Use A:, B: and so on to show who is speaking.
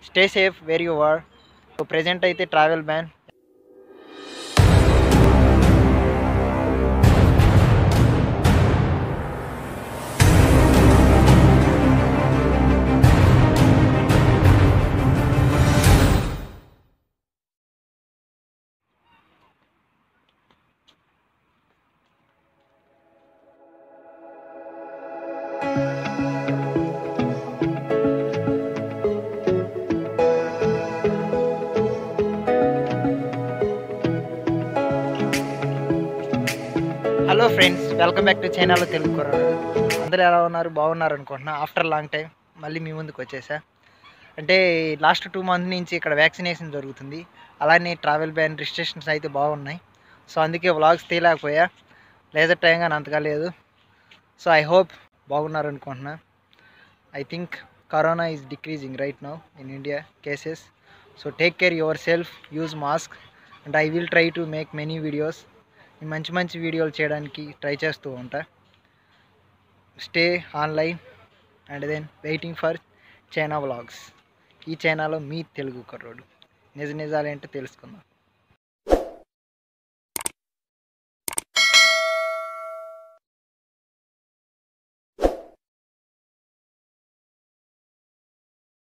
A: Stay safe where you are. So present అయితే travel ban. Hello friends, welcome back to channel Telugu కుర్రాడు. అందరూ ఎలా ఉన్నారు? బాగున్నారు అనుకుంటున్నా. ఆఫ్టర్ లాంగ్ టైం మళ్ళీ మీ ముందుకు వచ్చేసా. అంటే లాస్ట్ 2 మంత్స్ నుంచి ఇక్కడ వ్యాక్సినేషన్ జరుగుతుంది. అలానే ట్రావెల్ బ్యాన్ రిస్ట్రిక్షన్స్ అయితే బాగున్నాయి. సో అందుకే వ్లాగ్స్ తీయలేకపోయా. లేజర్ టైం కానీ అంతగా లేదు. సో ఐ హోప్ బాగున్నారు అనుకుంటున్నా. I think corona is decreasing right now in India cases. So take care yourself, use mask, and I will try to make many videos. మంచి మంచి వీడియోలు చేయడానికి try చేస్తూ ఉంటా. Stay online and then waiting for China vlogs. ఈ ఛానల్లో మీ తెలుగు కుర్రోడు నిజాలేంటో తెలుసుకుందాం.